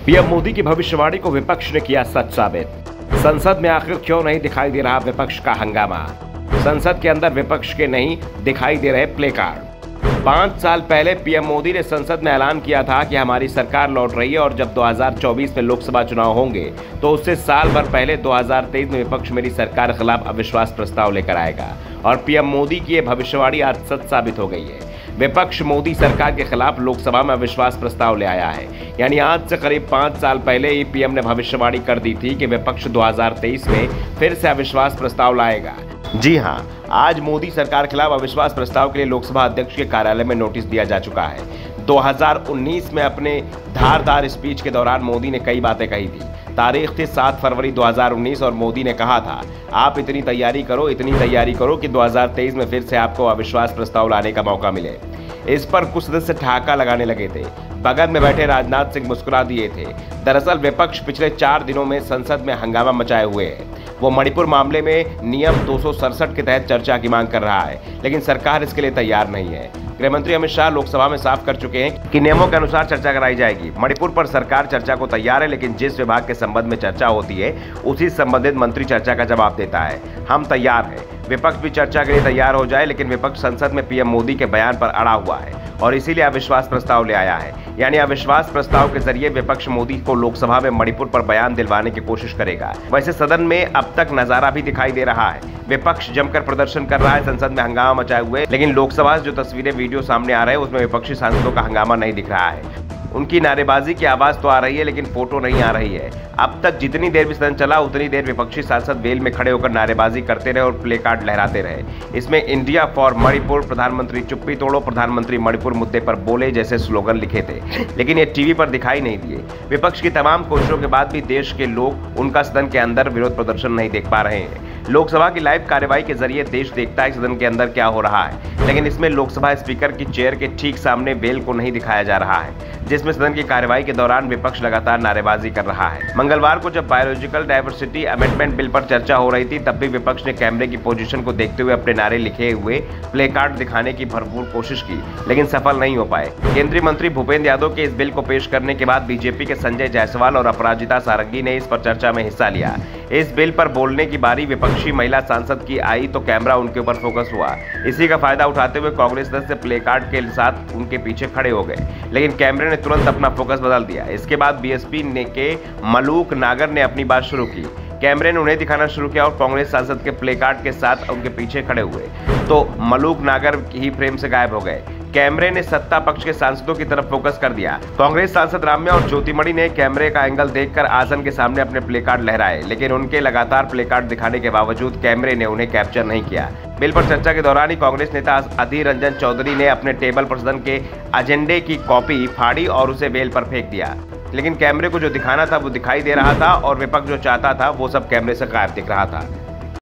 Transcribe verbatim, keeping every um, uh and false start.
PM Modi की भविष्यवाणी को विपक्ष ने किया सच साबित। संसद में आखिर क्यों नहीं दिखाई दे रहा विपक्ष का हंगामा। संसद के अंदर विपक्ष के नहीं दिखाई दे रहे प्ले कार्ड। पांच साल पहले पीएम मोदी ने संसद में ऐलान किया था कि हमारी सरकार लौट रही है और जब दो हज़ार चौबीस में लोकसभा चुनाव होंगे तो उससे साल भर पहले दो हज़ार तेईस में विपक्ष मेरी सरकार के खिलाफ अविश्वास प्रस्ताव लेकर आएगा। और पीएम मोदी की ये भविष्यवाणी आज सच साबित हो गई है। विपक्ष मोदी सरकार के खिलाफ लोकसभा में अविश्वास प्रस्ताव ले आया है। यानी आज से करीब पांच साल पहले ही पीएम ने भविष्यवाणी कर दी थी कि विपक्ष दो हज़ार तेईस में फिर से अविश्वास प्रस्ताव लाएगा। जी हां, आज मोदी सरकार के खिलाफ अविश्वास प्रस्ताव के लिए लोकसभा अध्यक्ष के कार्यालय में नोटिस दिया जा चुका है। दो हज़ार उन्नीस में अपने धारदार स्पीच के दौरान मोदी ने कई बातें कही थी। तारीख थी सात फरवरी दो हज़ार उन्नीस और मोदी ने कहा था, आप इतनी तैयारी करो इतनी तैयारी करो कि दो हज़ार तेईस में फिर से आपको अविश्वास प्रस्ताव लाने का मौका मिले। इस पर कुछ सदस्य ठहाका लगाने लगे थे। बगल में बैठे राजनाथ सिंह मुस्कुरा दिए थे। दरअसल विपक्ष पिछले चार दिनों में संसद में हंगामा मचाए हुए है। वो मणिपुर मामले में नियम दो सौ सड़सठ के तहत चर्चा की मांग कर रहा है, लेकिन सरकार इसके लिए तैयार नहीं है। गृहमंत्री अमित शाह लोकसभा में साफ कर चुके हैं कि नियमों के अनुसार चर्चा कराई जाएगी। मणिपुर पर सरकार चर्चा को तैयार है, लेकिन जिस विभाग के संबंध में चर्चा होती है उसी संबंधित मंत्री चर्चा का जवाब देता है। हम तैयार हैं, विपक्ष भी चर्चा के लिए तैयार हो जाए, लेकिन विपक्ष संसद में पीएम मोदी के बयान पर अड़ा हुआ है और इसीलिए अविश्वास प्रस्ताव ले आया है। यानी अविश्वास प्रस्ताव के जरिए विपक्ष मोदी को लोकसभा में मणिपुर पर बयान दिलवाने की कोशिश करेगा। वैसे सदन में अब तक नजारा भी दिखाई दे रहा है। विपक्ष जमकर प्रदर्शन कर रहा है, संसद में हंगामा मचाए हुए, लेकिन लोकसभा से जो तस्वीरें वीडियो सामने आ रहे हैं उसमें विपक्षी सांसदों का हंगामा नहीं दिख रहा है। उनकी नारेबाजी की आवाज तो आ रही है, लेकिन फोटो नहीं आ रही है। अब तक जितनी देर भी सदन चला उतनी देर विपक्षी सांसद वेल में खड़े होकर नारेबाजी करते रहे और प्ले कार्ड लहराते रहे। इसमें इंडिया फॉर मणिपुर, प्रधानमंत्री चुप्पी तोड़ो, प्रधानमंत्री मणिपुर मुद्दे पर बोले जैसे स्लोगन लिखे थे, लेकिन ये टीवी पर दिखाई नहीं दिए। विपक्ष की तमाम कोशिशों के बाद भी देश के लोग उनका सदन के अंदर विरोध प्रदर्शन नहीं देख पा रहे हैं। लोकसभा की लाइव कार्यवाही के जरिए देश देखता है सदन के अंदर क्या हो रहा है, लेकिन इसमें लोकसभा स्पीकर की चेयर के ठीक सामने बेल को नहीं दिखाया जा रहा है, जिसमें सदन की कार्यवाही के दौरान विपक्ष लगातार नारेबाजी कर रहा है। मंगलवार को जब बायोलॉजिकल डाइवर्सिटी अमेंडमेंट बिल पर चर्चा हो रही थी, तब भी विपक्ष ने कैमरे की पोजीशन को देखते हुए अपने नारे लिखे हुए प्ले कार्ड दिखाने की भरपूर कोशिश की, लेकिन सफल नहीं हो पाए। केंद्रीय मंत्री भूपेंद्र यादव के इस बिल को पेश करने के बाद बीजेपी के संजय जायसवाल और अपराजिता सारंगी ने इस पर चर्चा में हिस्सा लिया। इस बिल पर बोलने की बारी विपक्षी महिला सांसद की आई तो कैमरा उनके ऊपर फोकस हुआ। इसी का फायदा उठाते हुए कांग्रेस सदस्य प्ले कार्ड के साथ उनके पीछे खड़े हो गए, लेकिन कैमरे ने तुरंत अपना फोकस बदल दिया। इसके बाद बीएसपी ने के मलूक नागर ने अपनी बात शुरू की। कैमरे ने उन्हें दिखाना शुरू किया और कांग्रेस सांसद के प्ले कार्ड के साथ उनके पीछे खड़े हुए तो मलूक नागर ही फ्रेम से गायब हो गए। कैमरे ने सत्ता पक्ष के सांसदों की तरफ फोकस कर दिया। कांग्रेस सांसद राम्या और ज्योतिमणि ने कैमरे का एंगल देखकर आसन के सामने अपने प्ले कार्ड लहराए, लेकिन उनके लगातार प्ले कार्ड दिखाने के बावजूद कैमरे ने उन्हें कैप्चर नहीं किया। बिल पर चर्चा के दौरान ही कांग्रेस नेता अधीर रंजन चौधरी ने अपने टेबल पर सदन के एजेंडे की कॉपी फाड़ी और उसे बेल पर फेंक दिया, लेकिन कैमरे को जो दिखाना था वो दिखाई दे रहा था और विपक्ष जो चाहता था वो सब कैमरे से गायब दिख रहा था।